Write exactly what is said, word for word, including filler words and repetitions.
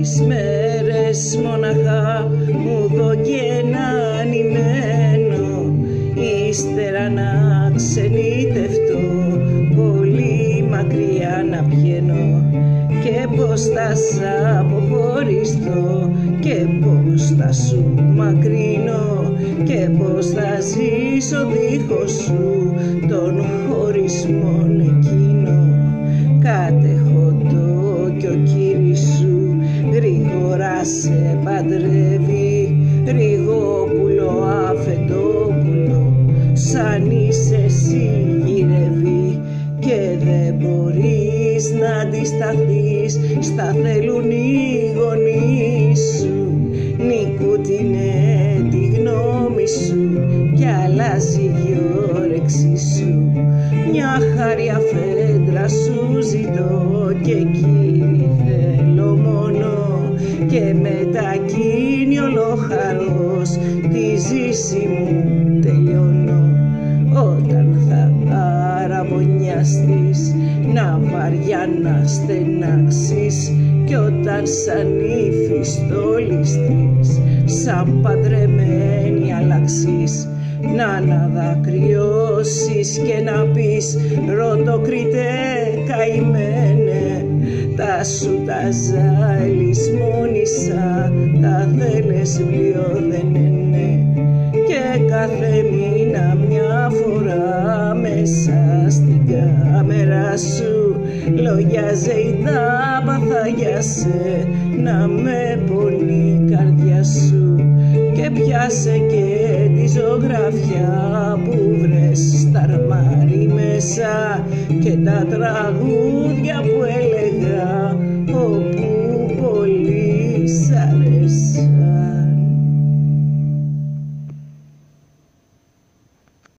Τρεις μέρες μοναχά μου δω και να ανημένω, ύστερα να ξενιτευτώ, πολύ μακριά να πηγαίνω, και πως θα σ' αποχωριστώ, και πως θα σου μακρύνω, και πως θα ζήσω δίχως σου τον χωρισμόν εκείνο. Κάτεχω το κι ο κύρις σου γρήγορα σε παντρεύει, Ριγόπουλο αφεντόπουλο, σαν είσαι εσύ γυρεύει, και δεν μπορείς να αντισταθείς, στα θέλουν οι γονείς σου, νικούτινε τη γνώμη σου κι αλλάζει η όρεξή σου. Μια χάρια φέντρα σου ζητώ και εκείνη θέλω μόνο, και μετακίνει ολοχαρός τη ζήση μου τελειώνω. Όταν θα αραβωνιαστείς να βαριά να στενάξεις, κι όταν σαν ύφη στολιστείς, σαν παντρεμένη αλλάξεις, να αναδακριώσεις και να πεις Ρωτοκριτέ καημένε, τα σου τα ζάλεις μόνισα, τα θέλες βιβλίο δεν είναι, και κάθε μήνα μια φορά μέσα στην κάμερα σου λογιάζει τα παθαγιάσαι, να με πονεί η καρδιά σου, και πιάσε και τη ζωγραφιά που βρες στα αρμάρι μέσα, και τα τραγούδια